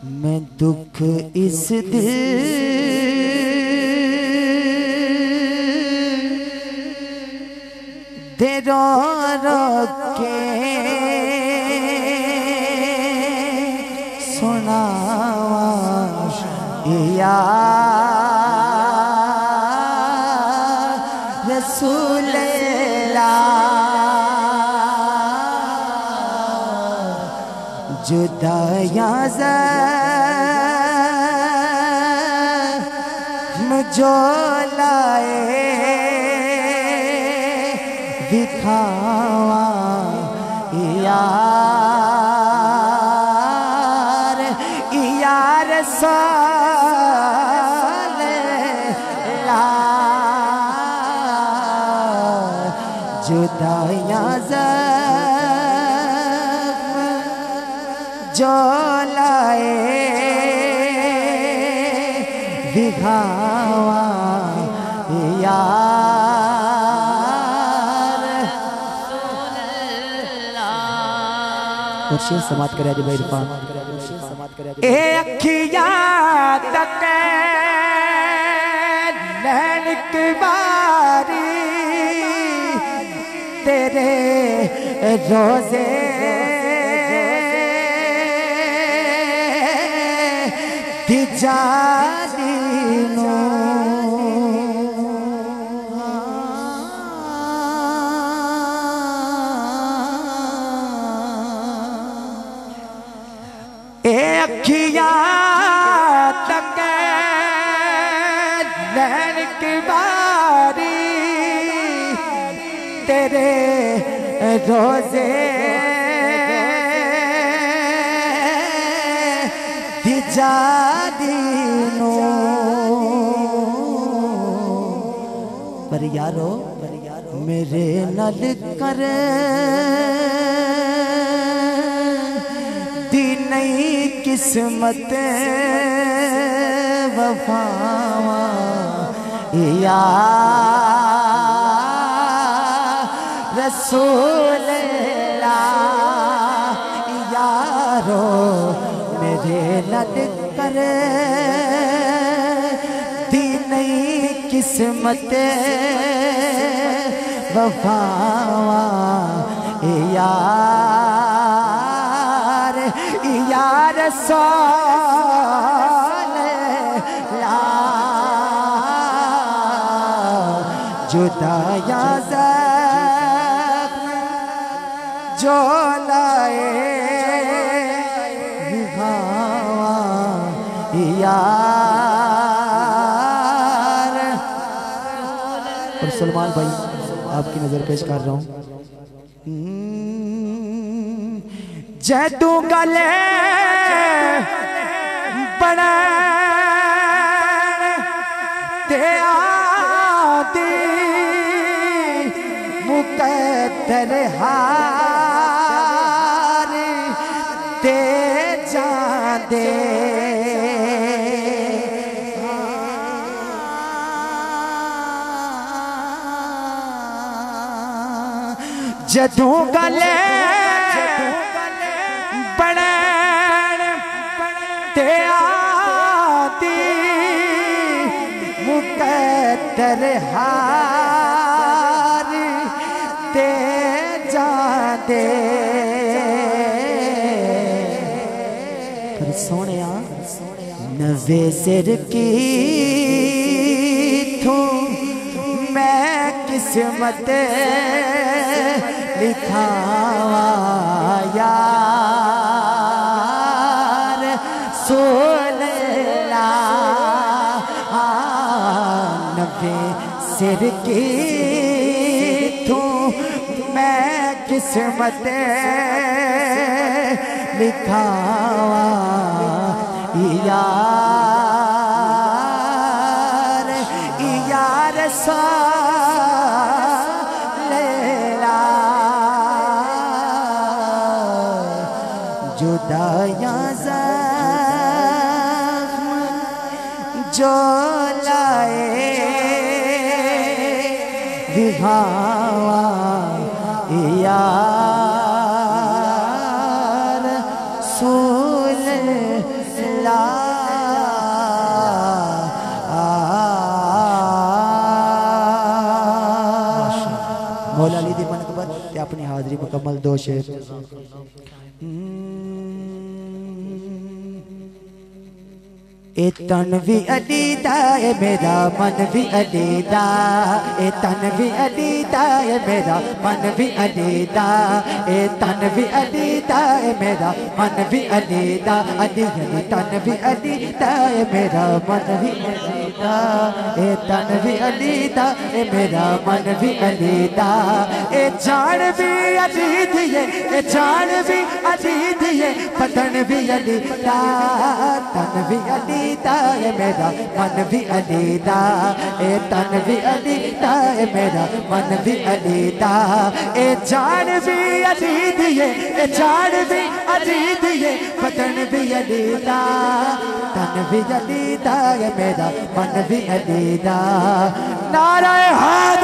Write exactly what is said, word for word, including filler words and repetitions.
मैं दुख इस दिल दे रो रो के सुनावा या रसूल जुदाया जो लाए दिखावा यार यार सालेला जुदाया जो लाए दिखावा यार और शेर समात करे जी भाई इरफान ए अखिया तक नैन की बारी तेरे रोजे दिजादीनो ए अखिया तक नैन की बारी तेरे रोजे दिजादीनो पर यारो मेरे नल कर दी नई किस्मत वफावा या रसूल यारो मेरे लद कर दी नई किस्मत वफावा यार यार सालेला जुदाया जो लाए यार। और सलमान भाई आपकी नजर पेश कर रहा हूं। जैतू गले बड़ा ते आदि मुकद्दर हार ते जादे जदू गले बड़े ते आदि मुकद्दर हार ते जादे सोने नवे सिर की थू मैं किस्मत लिखावा यार सोलेला नवे सिर की थू मैं किस्मत लिखावा यार यार सालेला जुदाया जो लाए दिखावा यार सोल मौला अली दी मनकबत ते अपनी हाजरी मुकम्मल दो शेर। ए तन भी अलीदा है मेरा मन भी अलीदा, ए तन भी अलीदा है मेरा मन भी अलीदा, ए तन भी अलीदा है मेरा मन भी अलीदा, अली अली तन भी अलीदा है मेरा मन भी अलीदा, ए तन भी अलीदा है मेरा मन भी अलीदा, ए जान भी अलीद है, ए जान भी अलीद है, बदन भी अलीदा, तन भी अली है मेरा मन भी अलीदा, ए तन भी अलीदा है मेरा मन भी अलीदा, ए जान भी अलीद है, ए जान भी अलीद है, बदन भी अलीदा, तन भी अलीदा है मेरा मन भी अलीदा। नारे हाथ